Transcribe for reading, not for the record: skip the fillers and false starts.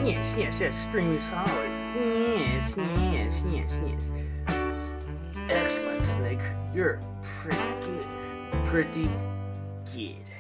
Yes, that's extremely solid. Yes. Excellent, Snake. You're pretty good. Pretty good.